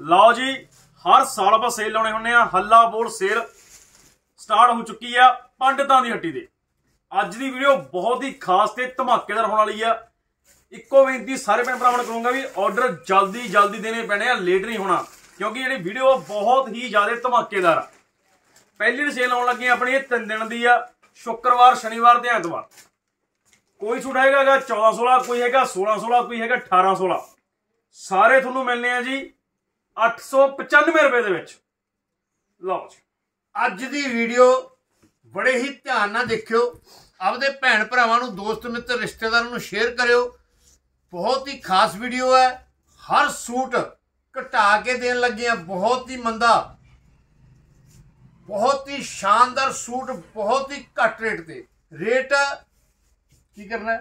लो जी, हर साल आप सेल लाने होने हल्ला बोल सेल स्टार्ट हो चुकी है पंडितां दी हट्टी दे। अज दी वीडियो बहुत ही खास ते धमाकेदार होने वाली है। इक्को बेनती सारे भैन भरावां नूं करूंगा भी ऑर्डर जल्दी जल्दी देने पैने आ, लेट नहीं होना क्योंकि जी वीडियो बहुत ही ज्यादा धमाकेदार आ। पहली सेल आने लगी अपनी 3 दिन की आ, शुक्रवार शनिवार ते ऐतवार। कोई सूट हैगा 14-16, कोई हैगा 16-16, कोई हैगा 18-16। सारे थोनों मिलने हैं जी 895 रुपए दे विच। लो जी, अज दी वीडियो बड़े ही ध्यान नाल देखियो, आपदे भैन भरावां नूं, दोस्त मित्र रिश्तेदारां नूं शेयर करियो। बहुत ही खास वीडियो है। हर सूट घटा के देन लगे हैं, बहुत ही मंदा, बहुत ही शानदार सूट, बहुत ही घट रेट ते। रेट की करना है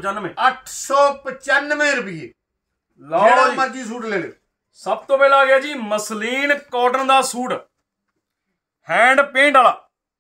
895 रुपये। जेड़ा मर्जी सूट ले लो। सब तो पहला आ गया जी मसलीन कॉटन का सूट, हैंड पेंट वाला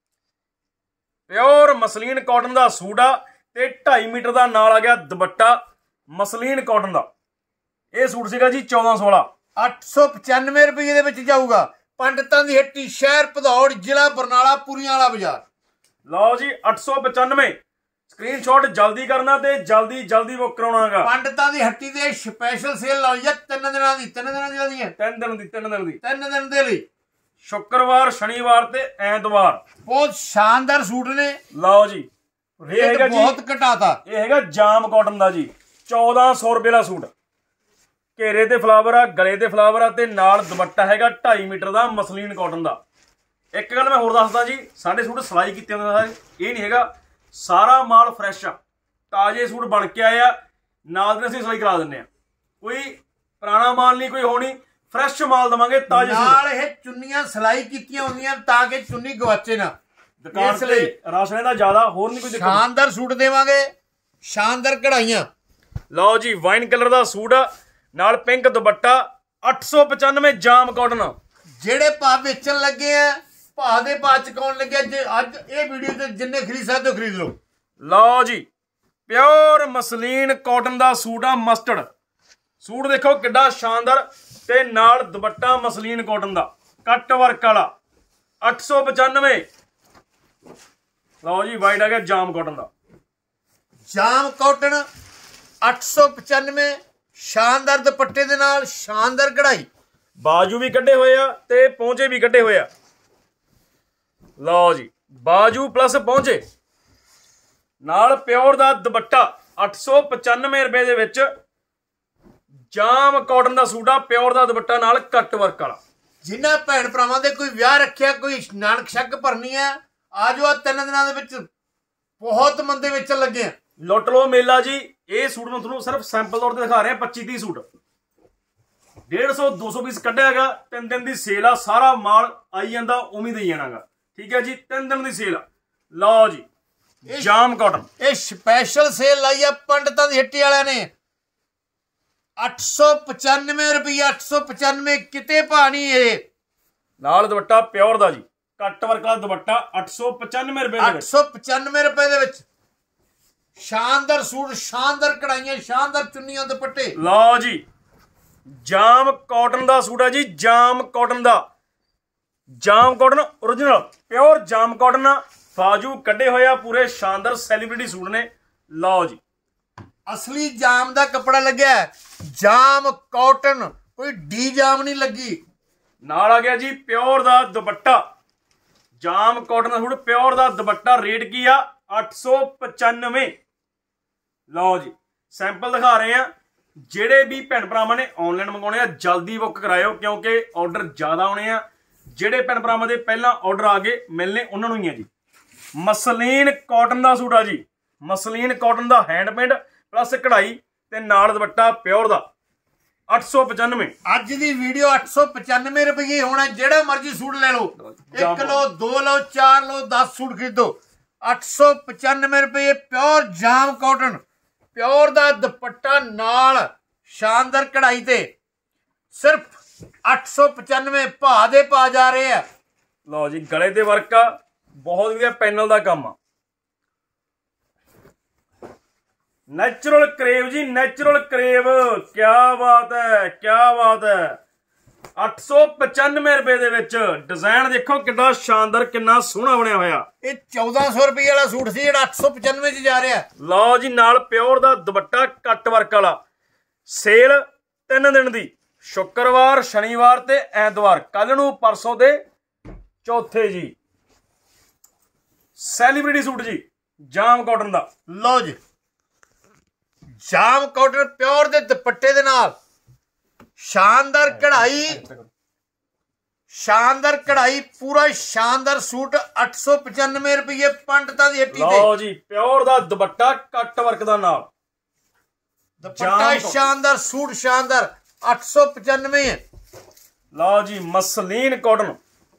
प्योर मसलीन कॉटन का सूट आ ते 2.5 मीटर का नाल आ गया दुपट्टा मसलीन कॉटन का। यह सूट सीगा जी 14-16। 895 रुपये दे विच जाऊगा। पंडितां दी हट्टी, शहर भदौड़, जिला बरनाला, पुरियां वाला बाजार। लो जी 895। स्क्रीनशॉट जल्दी करना ते जल्दी जल्दी बुक कराउणागा। पंडितां दी हट्टी दे स्पैशल सेल लाई है 3 दिनां दी। 3 दिनां दी है 3 दिन दी 3 दिन दे लई, शुक्रवार शनिवार ते ऐतवार। बहुत शानदार सूट ने। लो जी, रेट बहुत घटाता। ये हैगा जाम कॉटन का जी 1400 रुपए का सूट। घेरे ते फ्लावर आ, गले ते फ्लावर आ ते नाल दुपट्टा हैगा 2.5 मीटर का मसलीन कॉटन का। एक गल मैं होर दसदा जी, साडे सूट सिलाई कीते हुंदे सारे, ये नहीं हैगा, सारा माल फ्रैश आ, ताजे सूट बन के आए आ, नाल दे असीं सिलाई करा दिंदे आ। कोई पुराना माल नहीं, कोई होनी, फ्रैश माल दवांगे ताजे नाल। ये चुन्नियां सिलाई कीतियां होंदियां ताकि चुन्नी गवाचे ना। दुकान से राशन दा ज्यादा होर नहीं कोई दिक्कत। शानदार सूट देवांगे, शानदार कढ़ाइयां। लो जी, वाइन कलर का सूट नाल पिंक दुपट्टा 895 जाम कॉटन। जेड़े भाव बेचन लगे हैं, भाव दे भाव चुकाउण लगे जे अज ये वीडियो ते जिन्ने खरीद सकदे हो खरीद लो। लो जी, प्योर मसलीन कॉटन का सूट आ, मस्टर्ड सूट देखो किड्डा शानदार ते नाल दुपट्टा मसलीन कॉटन का कट वर्क वाला 895। लो जी, वाइट आ गया जाम कॉटन का। जाम कॉटन 895, शानदार दुपट्टे दे नाल, शानदार कढ़ाई। बाजू भी कड्डे हुए आ ते पहुंचे भी कड्डे हुए आ। लो जी, बाजू प्लस पहुंचे नाल प्योर दा दुपट्टा 895 रुपए दे विच जाम कॉटन दा सूट आ, प्योर दा दुपट्टा नाल कट वर्क वाला। जिन्हां भैन भरावां दे कोई विआह रखिया, कोई नानक शक भरनी है, आ जाओ। 3 दिनां दे विच बहुत मंदे वेचण लगे हैं। लुट लो मेला जी। ये सूट मैं तुहानूं सिर्फ सैंपल तौर पर दिखा रहे हैं। 25-30 सूट 150-200 पीस कढ़िया। 3 दिन की सेल आ, सारा माल आई जाता उम्मीद ही जाना गा। ठीक है जी, 3 दिन की सेल आ। लो जी, जाम कॉटन ये स्पैशल सेल लाई है पंडितां दी हट्टी वालियां ने। 895 रुपये। 895 किते भानी है। नाल दुपट्टा प्योर दा जी, कट वर्क वाला दुपट्टा 895 रुपए। 895 रुपए दे विच शानदार सूट, शानदार कढ़ाइयां, शानदार चुन्नियां, दुपट्टे। लो जी, जाम कॉटन का सूट है जी, जाम कॉटन का। Jam cotton original pure jam cotton आ, बाजू कड्डे होए आ, पूरे शानदार सैलीब्रिटी सूट ने। लो जी, असली जाम का कपड़ा लग्या है, जाम कॉटन, कोई डी जाम नहीं लगी। नाल आ गया जी प्योर दा दुपट्टा, जाम कॉटन का सूट, प्योर दा दुपट्टा। रेट की आ 895। लो जी, सैंपल दिखा रहे हैं। जेड़े भी भैन भरावां ने ऑनलाइन मंगाने आ, जल्दी बुक करायो क्योंकि ऑर्डर ज्यादा आने आ। जेड़े भैन भरावां दे पहला ऑर्डर आ गए मिलने उन्होंने ही है जी। मसलीन कॉटन का सूट आ जी, मसलीन कॉटन का हैंड पेंट प्लस कढ़ाई ते नाल दुपट्टा प्योर दा 895। अज दी वीडियो 895 रुपये होना। जेड़ा मर्जी सूट ले लो, 1 लो, 2 लो, 4 लो, 10 सूट खरीदो। 895 रुपये प्योर जाम कॉटन, प्योर दा दुपट्टा नाल शानदार कढ़ाई ते सिर्फ 895 भाव दे पा जा रहे हैं। लो जी, गले ते वर्क आ, बहुत वधिया पैनल दा काम आ। नैचुरल करेव जी, नैचुरल करेव, क्या बात है, क्या बात है। 895 रुपए ਦੇ ਵਿੱਚ डिजाइन देखो कितना शानदार कितना सोहना बनया होया। ਇਹ 1400 रुपए वाला सूट ਸੀ ਜਿਹੜਾ 895 ਚ ਜਾ ਰਿਹਾ। ਲਓ ਜੀ ਨਾਲ ਪਿਓਰ ਦਾ ਦੁਪੱਟਾ ਕੱਟ ਵਰਕ ਵਾਲਾ। ਸੇਲ 3 ਦਿਨ ਦੀ, ਸ਼ੁੱਕਰਵਾਰ ਸ਼ਨੀਵਾਰ ਤੇ ਐਤਵਾਰ, ਕੱਲ ਨੂੰ ਪਰਸੋਂ ਦੇ ਚੌਥੇ ਜੀ। ਸੈਲੀਬ੍ਰਿਟੀ ਸੂਟ ਜੀ ਜਾਮ ਕਾਟਨ ਦਾ। ਲਓ ਜੀ ਜਾਮ ਕਾਟਨ ਪਿਓਰ ਦੇ ਦੁਪੱਟੇ ਦੇ ਨਾਲ शानदार कढ़ाई पूरा शानदार सूट 895 रुपये पंडितां दी हट्टी ते। लो जी प्योर दा दुपट्टा कट वर्क दा नाल दुपट्टा शानदार सूट शानदार 895 है। लो जी मसलीन कॉटन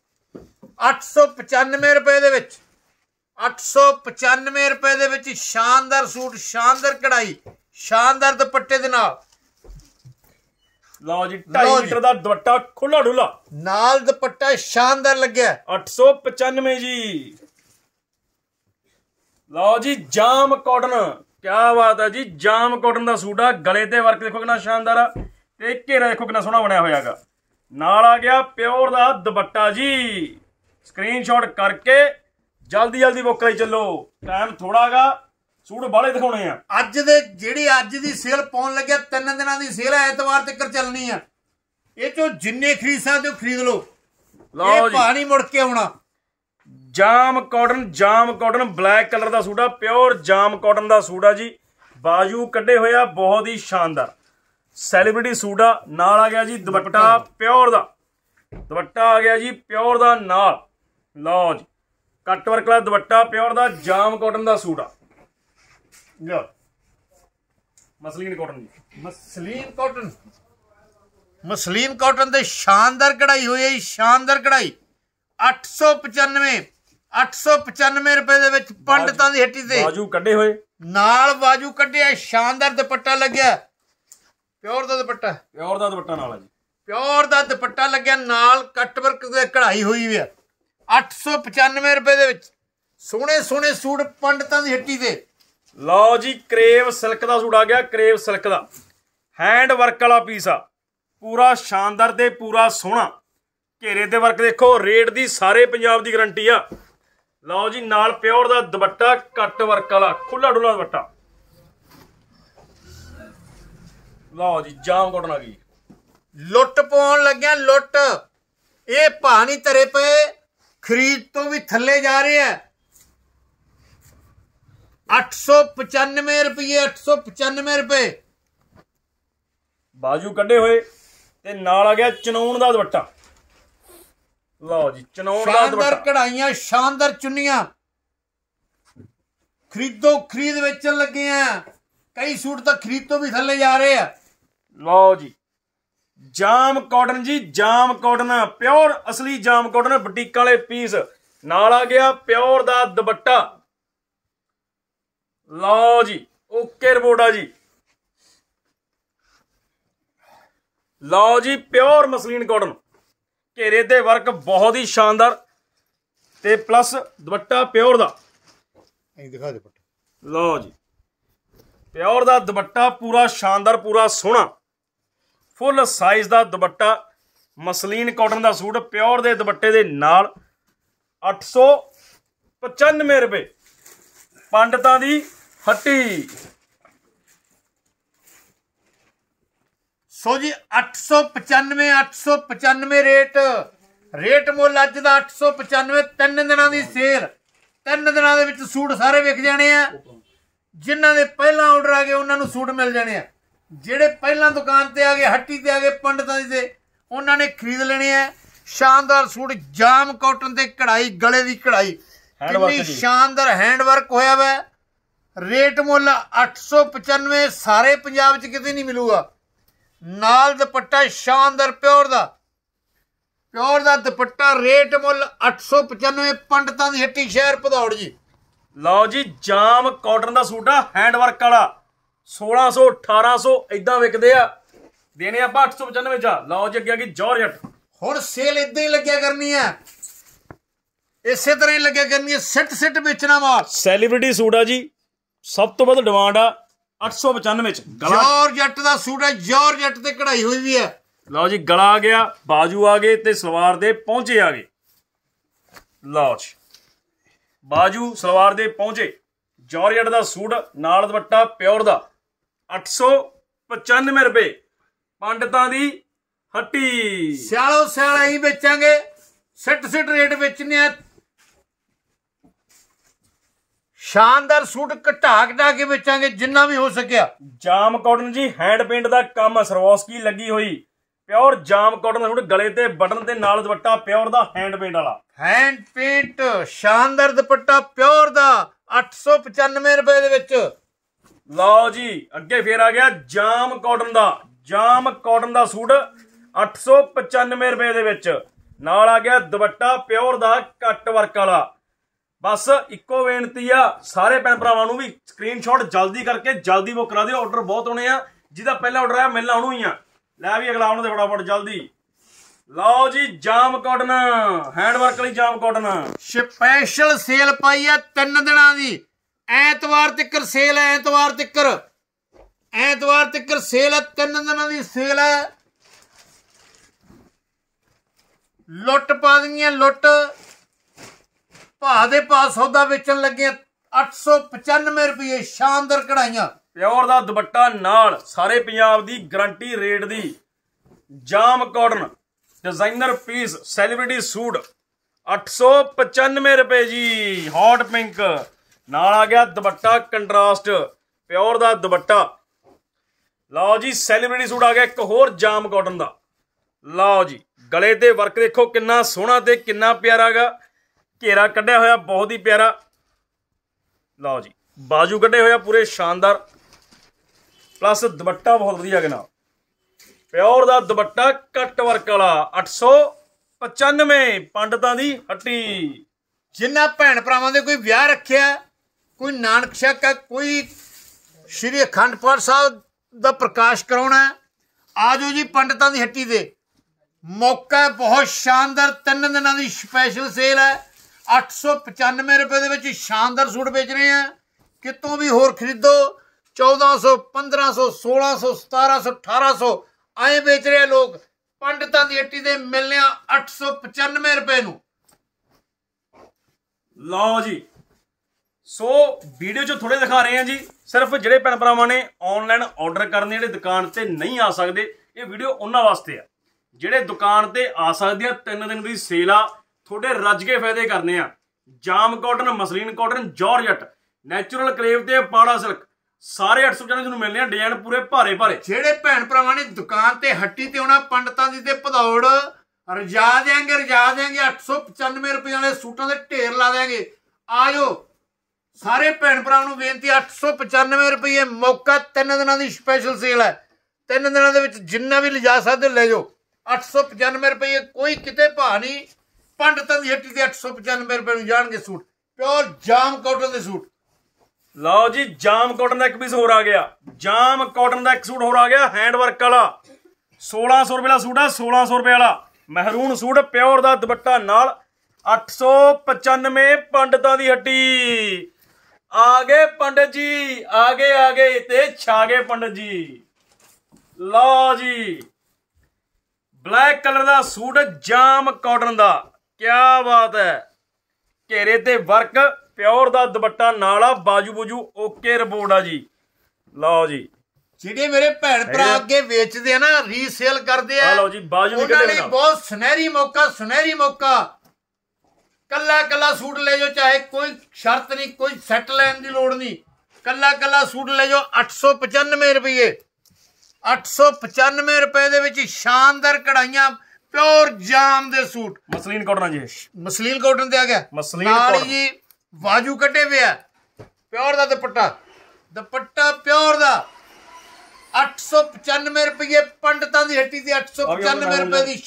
895 रुपए दे विच 895 रुपए दे विच शानदार सूट शानदार कढ़ाई शानदार दुपट्टे दे नाल। लो जी 2.5 मीटर ਦਾ ਦੁਪੱਟਾ ਖੁੱਲਾ ਡੁੱਲਾ ਨਾਲ ਦੁਪੱਟਾ ਸ਼ਾਨਦਾਰ ਲੱਗਿਆ 895 ਜੀ। ਲਓ ਜੀ ਜਾਮ ਕਾਟਨ ਕੀ ਬਾਤ ਹੈ ਜੀ। ਜਾਮ ਕਾਟਨ ਦਾ ਸੂਟ ਆ, ਗਲੇ ਤੇ ਵਰਕ ਦੇਖੋ ਕਿੰਨਾ ਸ਼ਾਨਦਾਰ ਆ ਤੇ ਘੇਰਾ ਦੇਖੋ ਕਿੰਨਾ ਸੋਹਣਾ ਬਣਿਆ ਹੋਇਆਗਾ। ਨਾਲ ਆ ਗਿਆ ਪਿਓਰ ਦਾ ਦੁਪੱਟਾ ਜੀ। ਸਕਰੀਨਸ਼ਾਟ ਕਰਕੇ ਜਲਦੀ ਜਲਦੀ ਬੁੱਕ ਕਰਾਈ ਚੱਲੋ, ਟਾਈਮ ਥੋੜਾਗਾ, सूट बाले दिखाने हैं। अज दे जेड़ी अज दी सेल पाउन लगे 3 दिनां दी सेल ऐतवार तक चलनी है। ये चो जिन्ने खरीद सकते हो खरीद लो, ये पानी मुड़ के आना। जाम कॉटन ब्लैक कलर का सूट आ, प्योर जाम कॉटन का सूट आ जी। बाजू कड्डे होया बहुत ही शानदार सैलीब्रिटी सूट आ। नाल आ गया जी दुपट्टा प्योर दा, दुपट्टा आ गया जी प्योर दा नाल। लो जी कट वर्क वाला दुपट्टा प्योर दा जाम कॉटन का सूट आ। मसलीन कॉटन जी मसलीन कॉटन ते शानदार कढ़ाई हुई है। शानदार कढ़ाई 895 रुपए दे विच पंडितां दी हट्टी ते बाजू कड्डे होए नाल बाजू कड्डे शानदार दुपट्टा लग्या प्योर दा दुपट्टा नाल जी प्योर दा दुपट्टा लग्या नाल कट वर्क ते कढ़ाई हुई है। 895 रुपए दे विच सोहणे सोहणे सूट पंडितां दी हट्टी ते। लो जी करेव सिल्क का सूट आ गया, करेव सिल्क का हैंड वर्क वाला पीस आ, पूरा शानदार ते पूरा सोहना घेरे ते वर्क देखो। रेट दी सारे पंजाब दी गारंटी आ। लो जी नाल प्योर दा दुपट्टा कट वर्क वाला खुला डुला दुपट्टा। लो जी जाम कॉटन आ गई। लुट पाउन लग्या लुट, ये भानी धरे पे खरीद तो भी थले जा रहे हैं। 895 रुपये 895 रुपए बाजू कड्डे हुए ते नाल आ गया चनौन दा दुपट्टा। लो जी चनौन दा दुपट्टा, कढ़ाइयां शानदार चुन्नियां खरीदो खरीद बेचन लगे हैं। कई सूट तो खरीद तो भी थले जा रहे हैं। लो जी जाम कॉटन जी जाम कॉटन प्योर असली जाम कॉटन बुटीक वाले पीस। नाल आ गया प्योर दा दुपट्टा। लो जी ओके रिपोर्ट आ जी। लो जी प्योर मसलीन कॉटन घेरे ते वर्क बहुत ही शानदार ते प्लस दुपट्टा प्योर दा। दिखा दे। लो जी प्योर दा दुपट्टा पूरा शानदार पूरा सोहना फुल साइज दा दुपट्टा मसलीन कॉटन दा सूट प्योर दे दुपट्टे दे नाल 895 रुपए पंडितां दी हट्टी। सो जी 895 रेट मुल अज दा 895। 3 दिनां दी सेल, 3 दिनां दे विच सूट सारे विक जाने आ। जिन्हां दे पहला ऑर्डर आ गए उन्हां नूं सूट मिल जाने आ। ਜਿਹੜੇ ਪਹਿਲਾਂ ਦੁਕਾਨ ਤੇ ਆ ਗਏ ਹੱਟੀ ਤੇ ਆ ਗਏ ਪੰਡਤਾਂ ਦੀ ਤੇ ਉਹਨਾਂ ਨੇ ਖਰੀਦ ਲੈਣੇ ਆ। ਸ਼ਾਨਦਾਰ ਸੂਟ ਜਾਮ ਕਾਟਨ ਤੇ ਕਢਾਈ ਗਲੇ ਦੀ ਕਢਾਈ ਕਿੰਨੀ ਸ਼ਾਨਦਾਰ ਹੈਂਡ ਵਰਕ ਹੋਇਆ ਵਾ। ਰੇਟ ਮੁੱਲ 895 ਸਾਰੇ ਪੰਜਾਬ 'ਚ ਕਿਤੇ ਨਹੀਂ ਮਿਲੂਗਾ। ਨਾਲ ਦੁਪੱਟਾ ਸ਼ਾਨਦਾਰ ਪਿਓਰ ਦਾ ਦੁਪੱਟਾ। ਰੇਟ ਮੁੱਲ 895 ਪੰਡਤਾਂ ਦੀ ਹੱਟੀ ਸ਼ਹਿਰ ਭਦੌੜ ਜੀ। ਲਓ ਜੀ ਜਾਮ ਕਾਟਨ ਦਾ ਸੂਟ ਆ हैंड वर्क वाला 1600 1800 ਇਦਾਂ ਵਿਕਦੇ ਆ। ਦੇਣੇ ਆਪਾਂ 895 ਚ। ਲਓ ਜੀ ਅੱਗੇ ਆ ਗਈ ਜੌਰਜਟ। ਹੁਣ ਸੇਲ ਇਦਾਂ ਹੀ ਲੱਗਿਆ ਕਰਨੀ ਹੈ, ਇਸੇ ਤਰ੍ਹਾਂ ਹੀ ਲੱਗਿਆ ਕਰਨੀ ਹੈ। ਸਿੱਟ ਵੇਚਣਾ ਮਾਲ। ਸੈਲੀਬ੍ਰਿਟੀ ਸੂਟ ਆ ਜੀ, ਸਭ ਤੋਂ ਵੱਧ ਡਿਮਾਂਡ ਆ 895 ਚ। ਜੌਰਜਟ ਦਾ ਸੂਟ ਹੈ, ਜੌਰਜਟ ਤੇ ਕਢਾਈ ਹੋਈ ਵੀ ਹੈ। ਲਓ ਜੀ ਗਲਾ ਆ ਗਿਆ, ਬਾਜੂ ਆ ਗਏ ਤੇ ਸਲਵਾਰ ਦੇ ਪਹੁੰਚੇ ਆ ਗਏ। ਲਓ ਜੀ ਬਾਜੂ ਸਲਵਾਰ ਦੇ ਪਹੁੰਚੇ, ਜਾਰਜਟ ਦਾ ਸੂਟ ਨਾਲ ਦੁਪੱਟਾ ਪਿਓਰ ਦਾ 895 ਰੁਪਏ ਪੰਡਤਾਂ ਦੀ ਹੱਟੀ। ਸਿਆਲੋ ਸਿਆਲ ਹੀ ਵੇਚਾਂਗੇ, ਸਿੱਟ ਰੇਟ ਵੇਚਨੇ ਆ। ਸ਼ਾਨਦਾਰ ਸੂਟ ਘਟਾ ਕੇ ਵੇਚਾਂਗੇ ਜਿੰਨਾ ਵੀ ਹੋ ਸਕਿਆ। ਜਾਮ ਕਾਟਨ ਜੀ ਹੈਂਡ ਪੇਂਟ ਦਾ ਕੰਮ, ਸਰਵੋਸਕੀ ਲੱਗੀ ਹੋਈ ਪਿਓਰ ਜਾਮ ਕਾਟਨ ਦਾ ਸੂਟ, ਗਲੇ ਤੇ ਬਟਨ ਤੇ ਨਾਲ ਦੁਪੱਟਾ ਪਿਓਰ ਦਾ ਹੈਂਡ ਪੇਂਟ ਵਾਲਾ। ਹੈਂਡ ਪੇਂਟ ਸ਼ਾਨਦਾਰ ਦੁਪੱਟਾ ਪਿਓਰ ਦਾ 895 ਰੁਪਏ ਦੇ ਵਿੱਚ। ਲਓ ਜੀ ਅੱਗੇ ਫੇਰ ਆ ਗਿਆ ਜਾਮ ਕਾਟਨ ਦਾ ਸੂਟ 895 ਰੁਪਏ ਦੇ ਵਿੱਚ, ਨਾਲ ਆ ਗਿਆ ਦੁਪੱਟਾ ਪਿਓਰ ਦਾ ਕੱਟ ਵਰਕ ਵਾਲਾ। ਬਸ ਇੱਕੋ ਬੇਨਤੀ ਆ ਸਾਰੇ ਭੈਣ ਭਰਾਵਾਂ ਨੂੰ ਵੀ ਸਕਰੀਨਸ਼ਾਟ ਜਲਦੀ ਕਰਕੇ ਜਲਦੀ ਬੁੱਕ ਕਰਾ ਦਿਓ, ਆਰਡਰ ਬਹੁਤ ਹੋਣੇ ਆ। ਜਿਹਦਾ ਪਹਿਲਾ ਆਰਡਰ ਆਇਆ ਮਿਲਣਾ ਉਹਨੂੰ ਹੀ ਆ। ਲੈ ਵੀ ਅਗਲਾ ਉਹਨੂੰ ਦੇ ਫਟਾਫਟ ਜਲਦੀ। ਲਓ ਜੀ ਜਾਮ ਕਾਟਨ ਹੈਂਡ ਵਰਕ ਵਾਲੀ ਜਾਮ ਕਾਟਨ ਸਪੈਸ਼ਲ ਸੇਲ ਪਾਈ ਆ 3 ਦਿਨਾਂ ਦੀ। ਐਤਵਾਰ ਤੱਕ ਸੇਲ ਹੈ, ਐਤਵਾਰ ਤੱਕ ਸੇਲ ਹੈ, 3 ਦਿਨਾਂ ਦੀ ਸੇਲ ਹੈ। ਲੁੱਟ ਪਾ ਦਿੰਦੀਆਂ, ਲੁੱਟ ਭਾ ਸੌਦਾ ਵੇਚਣ ਲੱਗੇ 895 ਰੁਪਏ। ਸ਼ਾਨਦਾਰ ਕਢਾਈਆਂ, ਪਿਓਰ ਦਾ ਦੁਪੱਟਾ ਨਾਲ, ਸਾਰੇ ਪੰਜਾਬ ਦੀ ਗਰੰਟੀ ਰੇਟ ਦੀ jam cotton designer piece celebrity suit 895 ਰੁਪਏ ਜੀ। ਹੌਟ ਪਿੰਕ ਨਾਲ ਆ ਗਿਆ ਦੁਪੱਟਾ ਕੰਟਰਾਸਟ ਪਿਓਰ ਦਾ ਦੁਪੱਟਾ। ਲਓ ਜੀ ਸੈਲੀਬ੍ਰਿਟੀ ਸੂਟ ਆ ਗਿਆ ਇੱਕ ਹੋਰ ਜਾਮ ਕਾਟਨ ਦਾ। ਲਓ ਜੀ ਗਲੇ ਤੇ ਵਰਕ ਦੇਖੋ ਕਿੰਨਾ ਸੋਹਣਾ ਤੇ ਕਿੰਨਾ ਪਿਆਰਾ ਗਾ, ਘੇਰਾ ਕੱਢਿਆ ਹੋਇਆ ਬਹੁਤ ਹੀ ਪਿਆਰਾ। ਲਓ ਜੀ ਬਾਜੂ ਕੱਢੇ ਹੋਇਆ ਪੂਰੇ ਸ਼ਾਨਦਾਰ, ਪਲੱਸ ਦੁਪੱਟਾ ਬਹੁਤ ਵਧੀਆ ਹੈਗਾ ਨਾਲ, ਪਿਓਰ ਦਾ ਦੁਪੱਟਾ ਕੱਟ ਵਰਕ ਵਾਲਾ 895 ਪੰਡਤਾਂ ਦੀ ਹੱਟੀ। ਜਿਨ੍ਹਾਂ ਭੈਣ ਭਰਾਵਾਂ ਦੇ ਕੋਈ ਵਿਆਹ ਰੱਖਿਆ, ਕੋਈ ਨਾਨਕ ਛਕ ਹੈ, ਕੋਈ ਸ਼੍ਰੀ ਅਖੰਡ ਪਾਠ ਸਾਹਿਬ ਦਾ ਪ੍ਰਕਾਸ਼ ਕਰਾਉਣਾ, ਆ ਜਾਓ ਜੀ ਪੰਡਤਾਂ ਦੀ ਹੱਟੀ ਦੇ। ਮੌਕਾ ਬਹੁਤ ਸ਼ਾਨਦਾਰ, 3 ਦਿਨਾਂ ਦੀ ਸਪੈਸ਼ਲ ਸੇਲ ਹੈ। 895 ਰੁਪਏ ਦੇ ਵਿੱਚ ਸ਼ਾਨਦਾਰ ਸੂਟ ਵੇਚ ਰਹੇ ਆ। ਕਿਤੋਂ ਵੀ ਹੋਰ ਖਰੀਦੋ 1400 1500 1600 1700 1800 ਆਏ ਵੇਚ ਰਹੇ ਲੋਕ। ਪੰਡਤਾਂ ਦੀ ਹੱਟੀ ਦੇ ਮਿਲਨੇ ਆ 895 ਰੁਪਏ ਨੂੰ। ਲਓ ਜੀ ਸੋ ਵੀਡੀਓ 'ਚ ਥੋੜੇ ਦਿਖਾ ਰਹੇ ਆ ਜੀ, ਸਿਰਫ ਜਿਹੜੇ ਭੈਣ ਭਰਾਵਾਂ ਨੇ ਆਨਲਾਈਨ ਆਰਡਰ ਕਰਨੇ, ਜਿਹੜੇ ਦੁਕਾਨ ਤੇ ਨਹੀਂ ਆ ਸਕਦੇ, ਇਹ ਵੀਡੀਓ ਉਹਨਾਂ ਵਾਸਤੇ ਆ। ਜਿਹੜੇ ਦੁਕਾਨ ਤੇ ਆ ਸਕਦੇ ਆ 3 ਦਿਨ ਦੀ ਸੇਲ ਆ, ਤੁਹਾਡੇ ਰੱਜ ਕੇ ਫਾਇਦੇ ਕਰਨੇ ਆ। Jam cotton, muslin cotton, georgette, natural crepe ਤੇ ਪਾੜਾ ਸਿਲਕ ਸਾਰੇ 895 ਤੁਹਾਨੂੰ ਮਿਲਨੇ ਆ। ਡਿਜ਼ਾਈਨ ਪੂਰੇ ਭਾਰੇ। ਜਿਹੜੇ ਭੈਣ ਭਰਾਵਾਂ ਨੇ ਦੁਕਾਨ ਤੇ ਹੱਟੀ ਤੇ ਆਉਣਾ ਪੰਡਤਾਂ ਦੀ ਤੇ ਭਦੌੜ ਰਜਾ ਦੇਾਂਗੇ 895 ਰੁਪਏ ਵਾਲੇ ਸੂਟਾਂ ਦੇ ਢੇਰ ਲਾ ਦੇਾਂਗੇ। ਆ ਜਾਓ ਸਾਰੇ ਭੈਣ ਭਰਾਵਾਂ ਨੂੰ ਬੇਨਤੀ, 895 ਰੁਪਏ ਮੌਕਾ, 3 ਦਿਨਾਂ ਦੀ ਸਪੈਸ਼ਲ ਸੇਲ ਹੈ। 3 ਦਿਨਾਂ ਦੇ ਵਿੱਚ ਜਿੰਨਾ ਵੀ ਲਿਜਾ ਸਕਦੇ ਲੈ ਜਾਓ। 895 ਰੁਪਏ ਕੋਈ ਕਿਤੇ ਭਾਅ ਨਹੀਂ। ਪੰਡਤਾਂ ਦੀ ਹੱਟੀ ਤੇ 895 ਰੁਪਏ ਨੂੰ ਜਾਣਗੇ ਸੂਟ, ਪਿਓਰ ਜਾਮ ਕਾਟਨ ਦੇ ਸੂਟ। ਲਓ ਜੀ ਜਾਮ ਕਾਟਨ ਦਾ ਇੱਕ ਪੀਸ ਹੋਰ ਆ ਗਿਆ, ਜਾਮ ਕਾਟਨ ਦਾ ਇੱਕ ਸੂਟ ਹੋਰ ਆ ਗਿਆ ਹੈਂਡ ਵਰਕ ਵਾਲਾ। 1600 ਰੁਪਏ ਦਾ ਸੂਟ ਆ, 1600 ਰੁਪਏ ਵਾਲਾ ਮਹਿਰੂਨ ਸੂਟ ਪਿਓਰ ਦਾ ਦੁਪੱਟਾ ਨਾਲ 895 ਪੰਡਤਾਂ ਦੀ ਹੱਟੀ। ਆ ਗਏ ਪੰਡਤ ਜੀ, ਆ ਗਏ ਤੇ ਛਾ ਗਏ ਪੰਡਤ ਜੀ। ਲਓ ਜੀ ਬਲੈਕ ਕਲਰ ਦਾ ਸੂਟ ਜਾਮ ਕਾਟਨ ਦਾ, ਕਿਆ ਬਾਤ ਹੈ। ਘੇਰੇ ਤੇ ਵਰਕ, ਪਿਓਰ ਦਾ ਦੁਪੱਟਾ ਨਾਲ ਆ, ਬਾਜੂ ਬੂਜੂ ਓਕੇ ਰਿਪੋਰਟ ਆ ਜੀ। ਲਓ ਜੀ ਜਿਹੜੇ ਮੇਰੇ ਭੈਣ ਭਰਾ ਅੱਗੇ ਵੇਚਦੇ ਆ ਨਾ, ਰੀਸੇਲ ਕਰਦੇ ਆ, ਲਓ ਜੀ ਬਾਜੂ ਵੀ ਉਹਨਾਂ ਲਈ ਬਹੁਤ ਸੁਨਹਿਰੀ ਮੌਕਾ। ਕੱਲਾ ਸੂਟ ਲੈ ਜਾਓ, ਚਾਹੇ ਕੋਈ ਸ਼ਰਤ ਨਹੀਂ, ਕੋਈ ਸੈੱਟ ਲੈਣ ਦੀ ਲੋੜ ਨਹੀਂ। ਕੱਲਾ ਸੂਟ ਲੈ ਜਾਓ 895 ਰੁਪਏ। 895 ਰੁਪਏ ਦੇ ਵਿੱਚ ਸ਼ਾਨਦਾਰ ਕਢਾਈਆਂ, ਪਿਓਰ ਜਾਮ ਦੇ ਸੂਟ। ਮਸਲੀਨ ਕਾਟਨ ਜੀ, ਮਸਲੀਨ ਕਾਟਨ ਤੇ ਆ ਗਿਆ ਨਾਲ ਜੀ, ਬਾਜੂ ਕੱਟੇ ਪਿਆ, ਪਿਓਰ ਦਾ ਦੁਪੱਟਾ ਪਿਓਰ ਦਾ 895 ਰੁਪਏ ਪੰਡਤਾਂ ਦੀ ਹੱਟੀ ਤੇ 895 ਰੁਪਏ ਦੀ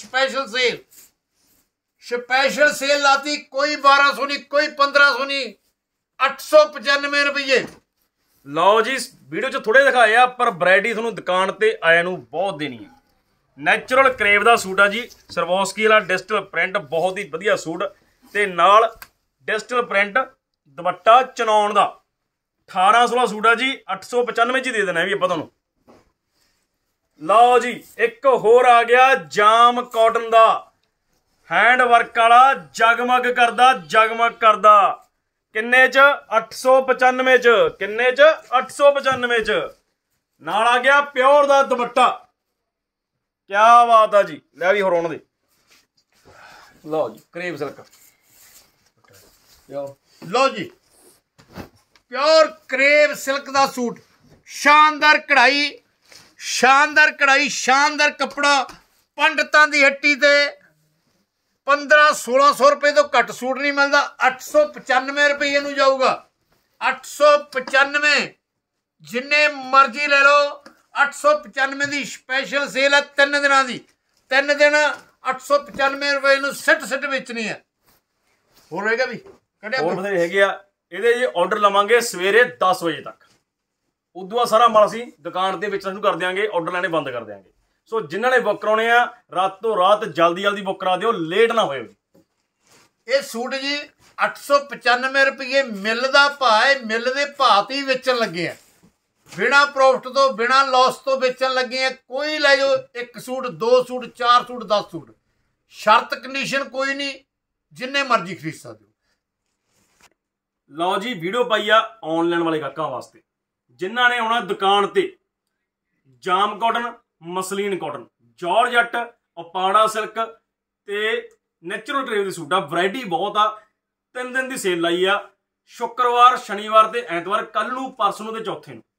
ਸਪੈਸ਼ਲ ਸੇਲ ਲਾਤੀ। ਕੋਈ 1200 ਨਹੀਂ, ਕੋਈ 1500 ਨਹੀਂ, 895 ਰੁਪਏ। ਲਓ ਜੀ ਵੀਡੀਓ 'ਚ ਥੋੜੇ ਦਿਖਾਏ ਆ, ਪਰ ਵੈਰਾਈਟੀ ਤੁਹਾਨੂੰ ਦੁਕਾਨ ਤੇ ਆਇਆ ਨੂੰ ਬਹੁਤ ਦੇਣੀ ਹੈ। ਨੈਚੁਰਲ ਕਰੇਵ ਦਾ ਸੂਟ ਆ ਜੀ, ਸਰਵੋਸਕੀ ਵਾਲਾ ਡਿਜੀਟਲ ਪ੍ਰਿੰਟ, ਬਹੁਤ ਹੀ ਵਧੀਆ ਸੂਟ ਤੇ ਨਾਲ ਡਿਜੀਟਲ ਪ੍ਰਿੰਟ ਦੁਪੱਟਾ ਚਨਾਉਣ ਦਾ 1800 ਸੂਟ ਆ ਜੀ। 895 ਚ ਦੇ ਦੇਣਾ ਵੀ ਆਪਾਂ ਤੁਹਾਨੂੰ। ਲਓ ਜੀ ਇੱਕ ਹੋਰ ਆ ਗਿਆ ਜਾਮ ਕਾਟਨ ਦਾ हैंड वर्क वाला जगमग करदा किन्ने च 895 च किन्ने च 895 च नाल आ गया प्योर दा दुपट्टा क्या बात है जी लै भी होर दे लो जी करीब सिल्क लो जी प्योर करेब सिल्क दा सूट शानदार कढ़ाई शानदार कपड़ा पंडितां दी हट्टी ते 1500-1600 रुपए तो घट सूट नहीं मिलता 895 रुपये नूं जाऊगा 895 जिन्ने मर्जी ले लो 895 की स्पैशल सेल है 3 दिनों की 3 दिन 895 रुपये नूं सिट बेचनी है होर होएगा भी होर बथेरे हैगे आ इहदे जे ऑर्डर लवांगे सवेरे 10 बजे तक उदों बाद सारा माल असीं दुकान ते बेचना शुरू कर देंगे ऑर्डर लैणे बंद कर देंगे सो जिन्होंने बुक कराने रातों रात जल्दी बुक करा दिओ लेट ना होए ये सूट जी 895 रुपये मिल का भाव है मिल के भाव ते ही बेचन लगे हैं बिना प्रॉफिट तो बिना लॉस तो बेचन लगे हैं कोई ले जाओ 1 सूट 2 सूट 4 सूट 10 सूट शर्त कंडीशन कोई नहीं जिन्ने मर्जी खरीद सकते हो लो जी वीडियो पाई आ ऑनलाइन वाले गाहकां वास्ते जिन्हां ने आउणा दुकान ते jam cotton muslin cotton georgette अपाड़ा सिल्क ते नैचुरल ट्रेव के सूट आ वैरायटी बहुत आ 3 दिन की सेल लाई आ शुक्रवार शनिवार ते ऐतवार कल नूं परसों ते चौथे नूं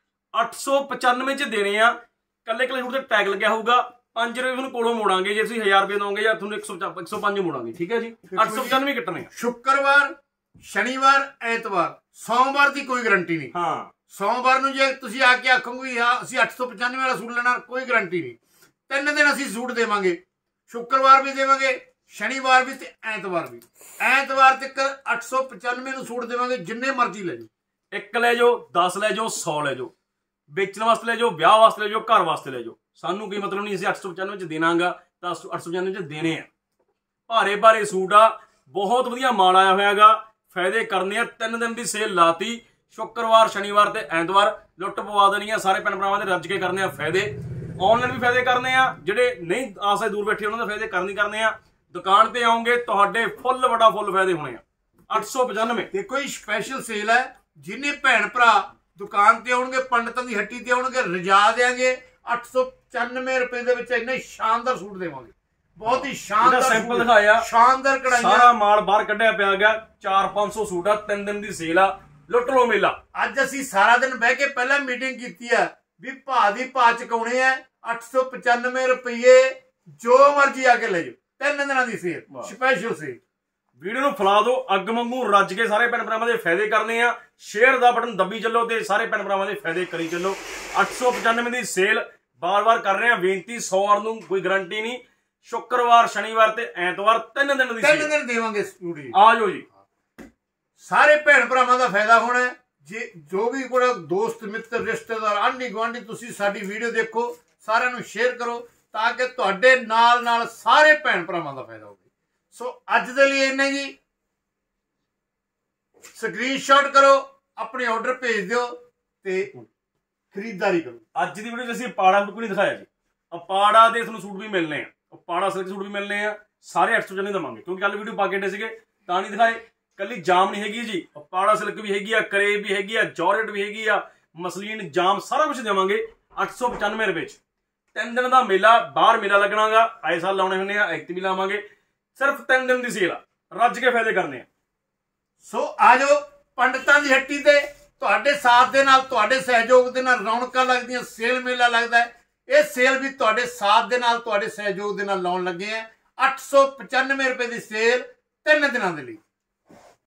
895 च देने आ कल्ले सूट ते टैग लग्या होगा 5 रुपये तुहानूं कोलों मोड़ांगे जे तुसीं 1000 रुपये दोगे या तुहानूं 105 मोड़ांगे ठीक है जी 895 कट्टने शुक्रवार शनिवार ऐतवार सोमवार की कोई गारंटी नहीं हाँ सोमवार नूं जे तुसीं आके आखोगे हाँ असीं 895 वाला सूट लेना कोई गारंटी नहीं 3 दिन असीं सूट देवांगे शुक्रवार भी देवांगे शनिवार भी ते ऐतवार भी ऐतवार तक 895 नूं सूट देवांगे जिन्ने मर्जी ले जाओ 1 ले जाओ 10 ले जाओ 100 ले जाओ बेचने वास्ते ले जाओ ब्याह वास्ते ले जाओ घर वास्ते ले जाओ सानू कोई मतलब नहीं असीं 895 च देनागा तां 895 च देने आ भारे सूट आ बहुत वधिया माल आया होयागा फायदे करने आ 3 दिन की सेल लाती शुक्रवार शनिवार ते ऐतवार लुट पवा देनी है सारे भैन भरावां दे रज के करने फायदे ऑनलाइन भी फायदे करने जिहड़े नहीं आसे दूर बैठे उन्होंने फायदे करने दुकान पे आओगे तुहाडे फुल फायदे होने 895 ते कोई स्पैशल सेल है जिन्हें भैन भरा दुकान ते आउणगे पंडितां दी हट्टी ते आउणगे रजा देंगे 895 रुपए दे विच इन्ने शानदार सूट देवांगे बहुत ही शानदार सैंपल दिखाया शानदार कढ़ाई सारा माल बाहर कढ़िया पिया गया 400-500 सूट आ 3 दिन की सेल आ लुट लो मेला अज असीं सारा दिन बह के पहला मीटिंग की है भी भाव दी भाव चुकाने हैं 895 रुपये जो मर्जी आके ले जाओ 3 दिनों की सेल स्पैशल सेल वीडियो नूं फैला दो अग वांगू रज के सारे भैन भरावां दे फायदे करने आ शेयर दा बटन दबी चलो ते सारे भैन भरावां दे फायदे करी चलो 895 की सेल बार कर रहे हैं बेनती 100 वार नूं कोई गारंटी नहीं शुक्रवार शनिवार ते ऐतवार 3 दिन दी 3 दिन देवांगे स्टूडियो आ जाओ जी सारे भैन भरावां दा फायदा होना है जे जो भी कोई दोस्त मित्र रिश्तेदार आंढी गुआंढी तुसीं साडी वीडियो देखो सारिआं नूं शेयर करो ताकि तुहाडे नाल सारे भैन भरावां दा फायदा होवे सो अज दे लिए इन्ने जी स्क्रीनशॉट करो अपने ऑर्डर भेज दिओ ते खरीदारी करो अज दी वीडियो असीं पाड़ा सूट नहीं दिखाया जी पाड़ा दे तुहानूं सूट भी मिलने पाड़ा सिल्क सूट भी मिलने सारे 895 देवांगे क्योंकि कल वीडियो पा के हटे सीगे तां नहीं दिखाए कली जाम नहीं हैगी जी पाड़ा सिल्क भी हैगी करेब भी हैगी जॉर्जेट भी हैगी मसलीन जाम सारा कुछ देवांगे 895 रुपए 3 दिन का मेला बाहर मेला लगना आए साल लाने होने ऐकती भी लावांगे सिर्फ 3 दिन की सेल रज के फायदे करने सो आ जाओ पंडितां दी हट्टी ते तुहाडे साथ दे नाल तुहाडे सहयोग दे नाल रौनकां लगदियां सेल मेला लगदा है ये सेल भी तुहाडे साथ दे नाल तुहाडे सहयोग दे नाल लाउण लगे हैं 895 रुपए की सेल 3 दिनों के लिए